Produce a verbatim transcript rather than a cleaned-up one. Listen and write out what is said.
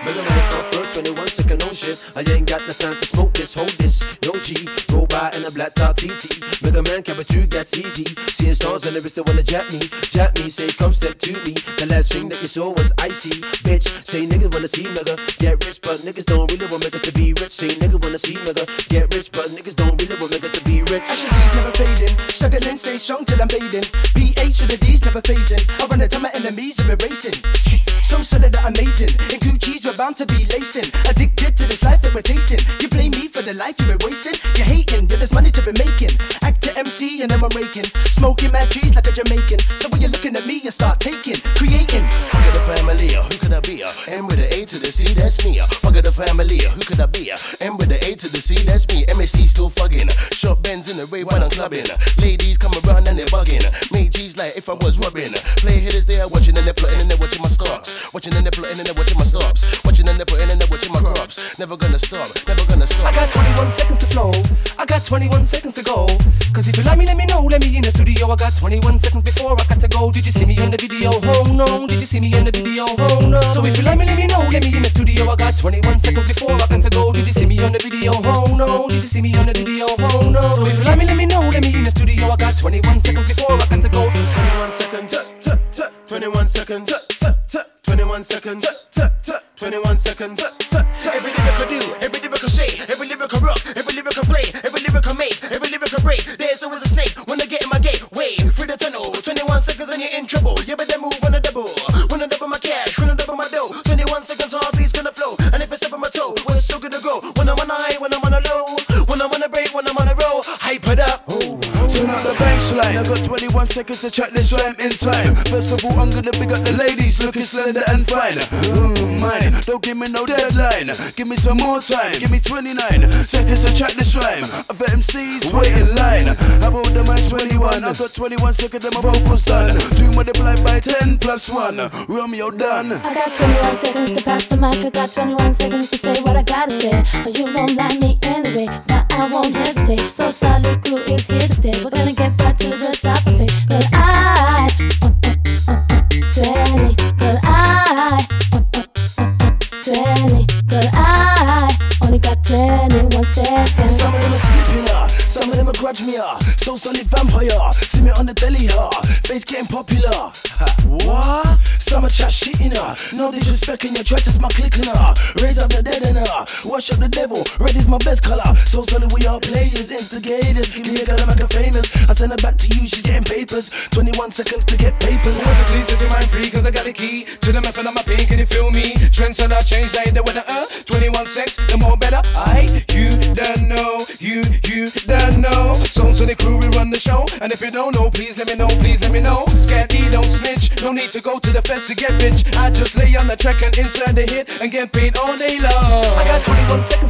Mega Man up first, twenty-one second on shit. I ain't got no time to smoke this, hold this. Yo G, roll by in a black top T T. Mega Man Kappa two, that's easy. Seeing stars on the wrist, they wanna jap me. Jap me, say come step to me. The last thing that you saw was icy. Bitch, say niggas wanna see Mega get rich, but niggas don't really want Mega to be rich. Say niggas wanna see Mega get rich, but niggas don't really want Mega to be rich. Asher D's never fading, struggling, stay strong till I'm bathing. B H with the D's never phasing. I run it to my enemies and we're racing. So solid that amazing. In Gucci's we're bound to be lacing. Addicted to this life that we're tasting. You blame me for the life you were wasting. You're hating, but there's money to be making. Act to M C and then I'm raking. Smoking mad trees like a Jamaican. So when you're looking at me, you start taking, creating. Fuck the family, who could I be? M with the A to the C, that's me. Fuck the family, who could I be? M with the A to the C, that's me. M A C still fucking. Short Benz in the rave when I'm clubbing. Ladies come around and they're bugging. Make G's like if I was robbing. Play hitters they are watching and they're plotting and they're watching my stocks. Watching and they're plotting and they're watching my stops. Watching and they're plotting and they're watching my crops. Never gonna stop, never gonna stop. I got twenty-one seconds to flow. I got twenty-one seconds to go. Cause if you like me, let me know. Let me in the studio. I got twenty-one seconds before I got to go. Did you see me in the video? Oh no. Did you see me in the video? Oh no. So if you like me, let me know. Let me in the studio. I got twenty-one seconds before I got to go. Did you see me on the video? Oh no. Did you see me on the video? Oh no. So if you like me, let me know. Let me in the studio. I got twenty-one seconds before I got to go. twenty-one seconds. twenty-one seconds. twenty-one seconds. twenty-one seconds. Every lyric I do, every lyric I say, every lyric I rock, every lyric I play, every lyric I make, every lyric I break. There's always a snake when I get in my gate. Way through the tunnel, twenty-one seconds and you're in trouble. You better move on a double. Wanna double my cash, wanna double my dough. twenty-one seconds, heartbeat's gonna flow. And if I step on my toe, we're still gonna go. When I'm on a high, when I'm on a low, when I'm on a break, when I'm on a roll, hype it up. Turn out the baseline. I got twenty-one seconds to track this rhyme in time. First of all, I'm gonna big up the ladies looking slender and fine. Mm, mine, don't give me no deadline. Give me some more time. Give me twenty-nine seconds to track this rhyme. Other M Cs wait in line. How about the mine's twenty-one? I got twenty-one seconds and my vocals done. Two multiplied by ten plus one. Romeo done. I got twenty-one seconds to pass the mic. I got twenty-one seconds to say what I gotta say. But you won't like me anyway. Now I won't hesitate. So Solid Crew is here to stay. We're gonna get back to the top of it. Cause I uh, uh, uh, uh, twenty. Cause I uh, uh, uh, uh, twenty. Cause I only got twenty-one seconds. Some of them are sleeping, uh, some of them are grudge me, uh, so solid vampire. See me on the telly, uh, face getting popular. What? Some are chat shitting, uh, no disrespect in your try to my clicking, uh, raise up the dead and uh, wash up the devil. Red is my best color, so solid we are players, instigators. Give me a girl and make her famous. I send her back to you, she's getting papers. twenty-one seconds to get papers. Want to please set your mind free, cause I got a key to the method of my pain, can you feel me? Trends are not changed, like the weather, uh twenty-one sex, the more better. I, you don't know, you, you don't know. Songs of the crew, we run the show. And if you don't know, please let me know, please let me know. Scatty, don't snitch, no need to go to the fence to get rich. I just lay on the track and insert the hit and get paid all day long. I got twenty-one seconds